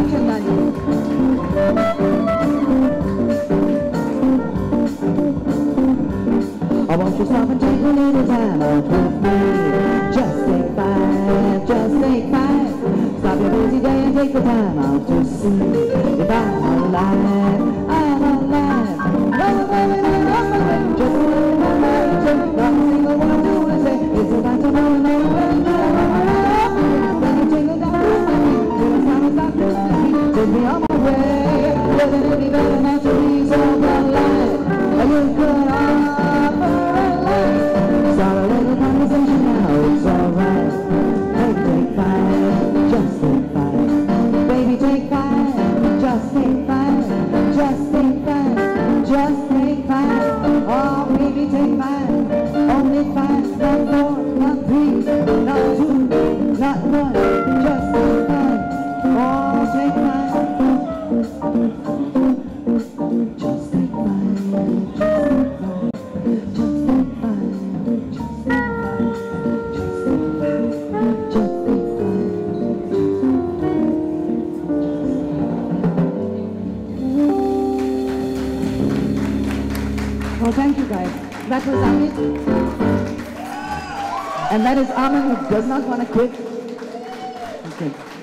Mirchandani. I want you to stop and take a little time out with me. Just take five, just take five. Stop your busy day and take the time out to see if I'm alive, I'm alive. Just a little more, not a single one to say. It's about to know, then you jingle down the street, take me on my way. Doesn't it be better not to be so alive? You could offer a life. Start a little conversation now, it's alright. Take five, just take five. Baby, take five, just take five. Just take five, just take five. Oh, baby, take five. Only five, not four, not three, not two, not one. Just take five. Oh, take five. Just take five. Just take five. Just take five. Just take five. Well, thank you guys. That was Amit. And that is Aman, who does not want to quit. Okay.